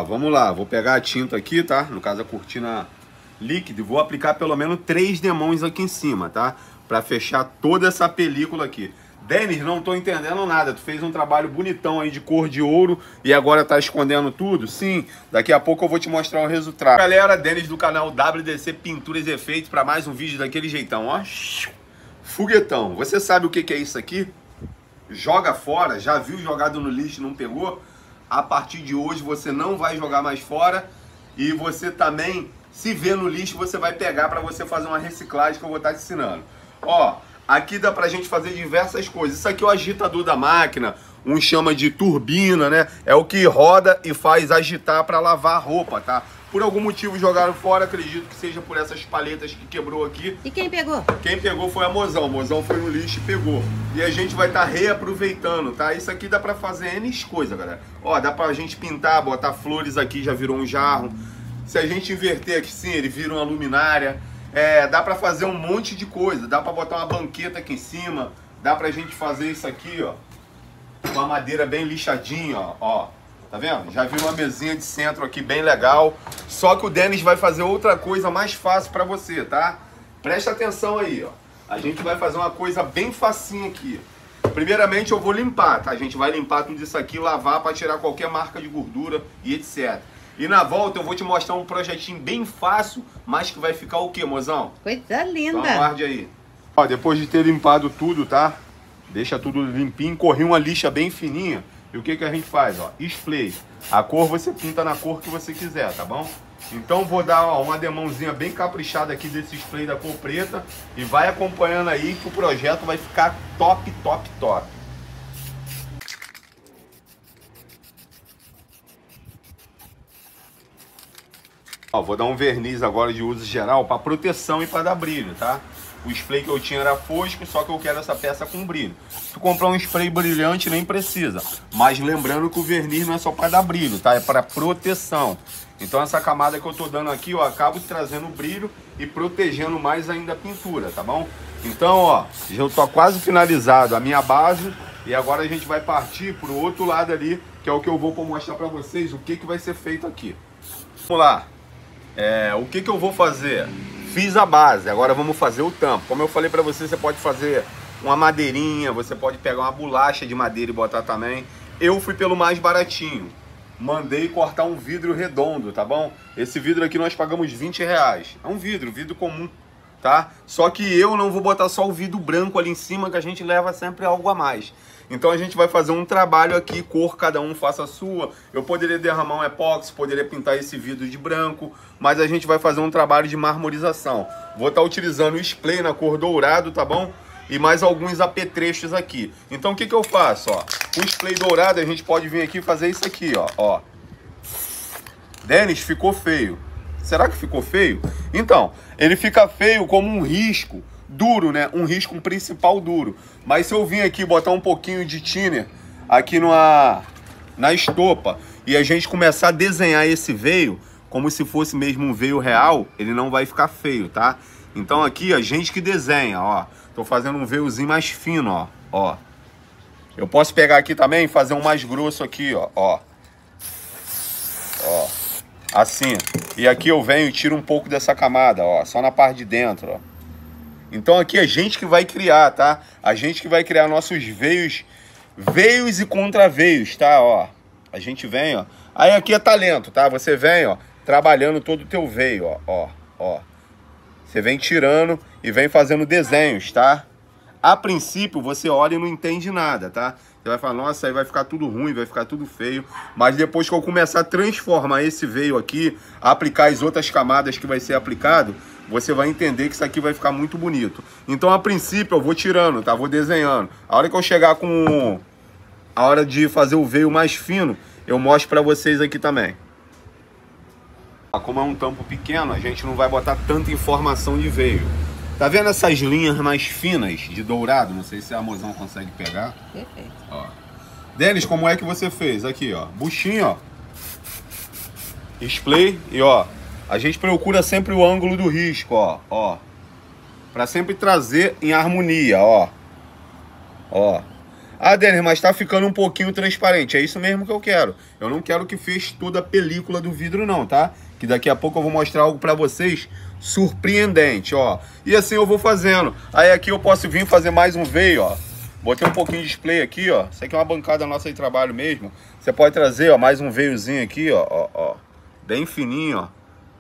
Vamos lá, vou pegar a tinta aqui, tá? No caso a cortina líquida, e vou aplicar pelo menos 3 demãos aqui em cima, tá? Pra fechar toda essa película aqui. Denis, não tô entendendo nada. Tu fez um trabalho bonitão aí de cor de ouro e agora tá escondendo tudo? Sim, daqui a pouco eu vou te mostrar o resultado. Galera, Denis do canal WDC Pinturas e Efeitos para mais um vídeo daquele jeitão, ó. Foguetão. Você sabe o que é isso aqui? Joga fora. Já viu jogado no lixo e não pegou? A partir de hoje você não vai jogar mais fora e você também, se vê no lixo, você vai pegar para você fazer uma reciclagem que eu vou estar te ensinando. Ó, aqui dá pra gente fazer diversas coisas. Isso aqui é o agitador da máquina, uns chama de turbina, né? É o que roda e faz agitar para lavar a roupa, tá? Por algum motivo jogaram fora, acredito que seja por essas paletas que quebrou aqui. E quem pegou? Quem pegou foi a Mozão. O Mozão foi no lixo e pegou. E a gente vai estar reaproveitando, tá? Isso aqui dá pra fazer N coisas, galera. Ó, dá pra gente pintar, botar flores aqui, já virou um jarro. Se a gente inverter aqui sim, ele vira uma luminária. Dá pra fazer um monte de coisa. Dá pra botar uma banqueta aqui em cima. Dá pra gente fazer isso aqui, ó, com a madeira bem lixadinha, ó. Tá vendo? Já viu uma mesinha de centro aqui bem legal. Só que o Denis vai fazer outra coisa mais fácil pra você, tá? Presta atenção aí, ó. A gente vai fazer uma coisa bem facinha aqui. Primeiramente eu vou limpar, tá? A gente vai limpar tudo isso aqui, lavar pra tirar qualquer marca de gordura e etc. E na volta eu vou te mostrar um projetinho bem fácil, mas que vai ficar o quê, mozão? Coisa linda. Então aguarde aí. Ó, depois de ter limpado tudo, tá? Deixa tudo limpinho, corri uma lixa bem fininha. E o que que a gente faz, ó? Spray. A cor você pinta na cor que você quiser, tá bom? Então vou dar, ó, uma demãozinha bem caprichada aqui desse spray da cor preta. E vai acompanhando aí que o projeto vai ficar top, top, top. Ó, vou dar um verniz agora de uso geral para proteção e para dar brilho, tá? O spray que eu tinha era fosco, só que eu quero essa peça com brilho. Se tu comprar um spray brilhante, nem precisa. Mas lembrando que o verniz não é só para dar brilho, tá? É para proteção. Então essa camada que eu tô dando aqui, ó, acabo trazendo brilho e protegendo mais ainda a pintura, tá bom? Então, ó, já tô quase finalizado a minha base. E agora a gente vai partir pro outro lado ali, que é o que eu vou mostrar para vocês, o que que vai ser feito aqui. Vamos lá. O que que eu vou fazer? Fiz a base, agora vamos fazer o tampo. Como eu falei pra você, você pode fazer uma madeirinha, você pode pegar uma bolacha de madeira e botar também. Eu fui pelo mais baratinho. Mandei cortar um vidro redondo, tá bom? Esse vidro aqui nós pagamos R$20. É um vidro comum, tá? Só que eu não vou botar só o vidro branco ali em cima, que a gente leva sempre algo a mais. Então a gente vai fazer um trabalho aqui, cor cada um faça a sua. Eu poderia derramar um epóxi, poderia pintar esse vidro de branco, mas a gente vai fazer um trabalho de marmorização. Vou estar utilizando o spray na cor dourado, tá bom? E mais alguns apetrechos aqui. Então o que que eu faço, ó? O spray dourado a gente pode vir aqui e fazer isso aqui, ó. Denis, ficou feio. Será que ficou feio? Então, ele fica feio como um risco duro, né? Um risco principal duro. Mas se eu vim aqui botar um pouquinho de thinner aqui na estopa e a gente começar a desenhar esse veio como se fosse mesmo um veio real, ele não vai ficar feio, tá? Então aqui a gente que desenha, ó. Tô fazendo um veiozinho mais fino, ó. Eu posso pegar aqui também e fazer um mais grosso aqui, ó. Assim. E aqui eu venho e tiro um pouco dessa camada, ó. Só na parte de dentro, ó. Então aqui a gente que vai criar, tá? A gente que vai criar nossos veios e contraveios, tá? Ó, a gente vem, ó. Aí aqui é talento, tá? Você vem, ó, trabalhando todo o teu veio, ó. Você vem tirando e vem fazendo desenhos, tá? A princípio você olha e não entende nada, tá? Você vai falar, nossa, aí vai ficar tudo ruim, vai ficar tudo feio. Mas depois que eu começar a transformar esse veio aqui, aplicar as outras camadas que vai ser aplicado, você vai entender que isso aqui vai ficar muito bonito. Então, a princípio, eu vou tirando, tá? Vou desenhando. A hora que eu chegar com a hora de fazer o veio mais fino, eu mostro pra vocês aqui também. Como é um tampo pequeno, a gente não vai botar tanta informação de veio. Tá vendo essas linhas mais finas de dourado? Não sei se a Mozão consegue pegar. Perfeito. Ó. Denis, como é que você fez? Aqui, ó. Buchinho, ó. Spray e, ó. A gente procura sempre o ângulo do risco, ó. Pra sempre trazer em harmonia, ó. Ah, Denner, mas tá ficando um pouquinho transparente. É isso mesmo que eu quero. Eu não quero que feche toda a película do vidro não, tá? Que daqui a pouco eu vou mostrar algo pra vocês surpreendente, ó. E assim eu vou fazendo. Aí aqui eu posso vir fazer mais um veio, ó. Botei um pouquinho de display aqui, ó. Isso aqui é uma bancada nossa de trabalho mesmo. Você pode trazer, ó, mais um veiozinho aqui, ó. Bem fininho, ó.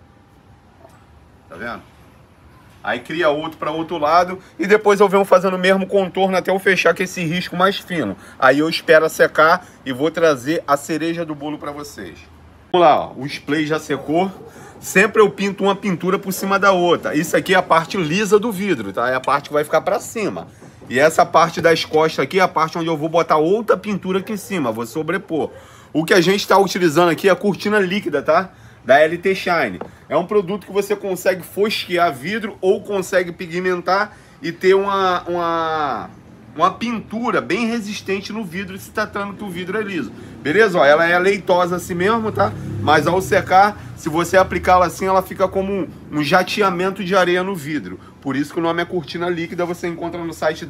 Tá vendo? Aí cria outro para outro lado e depois eu venho fazendo o mesmo contorno até eu fechar com esse risco mais fino. Aí eu espero secar e vou trazer a cereja do bolo para vocês. Vamos lá, ó. O splay já secou. Sempre eu pinto uma pintura por cima da outra. Isso aqui é a parte lisa do vidro, tá? É a parte que vai ficar para cima. E essa parte das costas aqui é a parte onde eu vou botar outra pintura aqui em cima, vou sobrepor. O que a gente está utilizando aqui é a cortina líquida, tá? Da LT Shine. É um produto que você consegue fosquear vidro ou consegue pigmentar e ter uma pintura bem resistente no vidro se tratando que o vidro é liso. Beleza? Ó, ela é leitosa assim mesmo, tá? Mas ao secar, se você aplicá-la assim, ela fica como um jateamento de areia no vidro. Por isso que o nome é cortina líquida, você encontra no site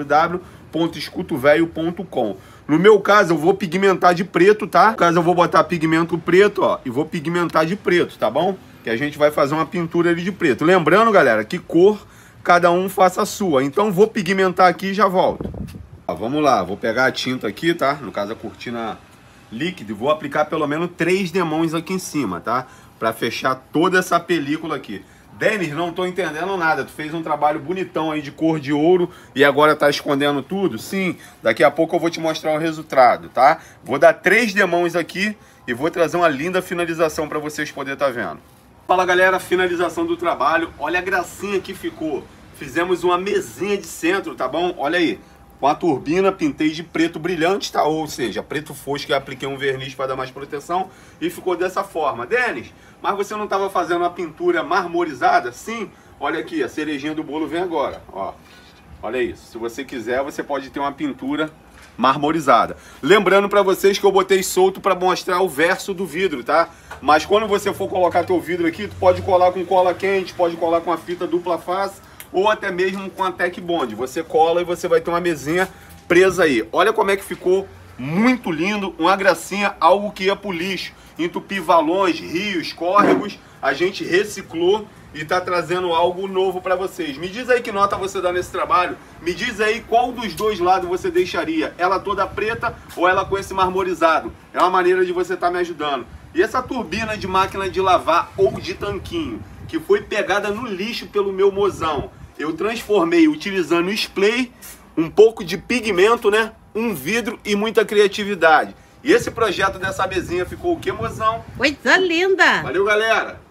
www.escutovelho.com. No meu caso, eu vou pigmentar de preto, tá? No caso, eu vou botar pigmento preto, ó, e vou pigmentar de preto, tá bom? Que a gente vai fazer uma pintura ali de preto. Lembrando, galera, que cor cada um faça a sua. Então, vou pigmentar aqui e já volto. Ó, vamos lá, vou pegar a tinta aqui, tá? No caso, a cortina líquida, e vou aplicar pelo menos 3 demãos aqui em cima, tá? Pra fechar toda essa película aqui. Denner, não tô entendendo nada. Tu fez um trabalho bonitão aí de cor de ouro e agora tá escondendo tudo? Sim, daqui a pouco eu vou te mostrar o resultado, tá? Vou dar 3 demãos aqui e vou trazer uma linda finalização para vocês poderem estar vendo. Fala, galera, finalização do trabalho. Olha a gracinha que ficou. Fizemos uma mesinha de centro, tá bom? Olha aí. Com a turbina, pintei de preto brilhante, tá? Ou seja, preto fosco, e apliquei um verniz para dar mais proteção e ficou dessa forma. Denis, mas você não estava fazendo uma pintura marmorizada? Sim, olha aqui, a cerejinha do bolo vem agora, ó. Olha isso, se você quiser, você pode ter uma pintura marmorizada. Lembrando para vocês que eu botei solto para mostrar o verso do vidro, tá? Mas quando você for colocar teu vidro aqui, tu pode colar com cola quente, pode colar com a fita dupla face, ou até mesmo com a Tec Bond. Você cola e você vai ter uma mesinha presa aí. Olha como é que ficou, muito lindo, uma gracinha, algo que ia pro lixo, entupir valões, rios, córregos, a gente reciclou e tá trazendo algo novo para vocês. Me diz aí que nota você dá nesse trabalho, me diz aí qual dos dois lados você deixaria, ela toda preta ou ela com esse marmorizado. É uma maneira de você estar me ajudando. E essa turbina de máquina de lavar ou de tanquinho, que foi pegada no lixo pelo meu mozão, eu transformei utilizando splay, um pouco de pigmento, né? Um vidro e muita criatividade. E esse projeto dessa mesinha ficou o quê, mozão? Coisa linda! Valeu, galera!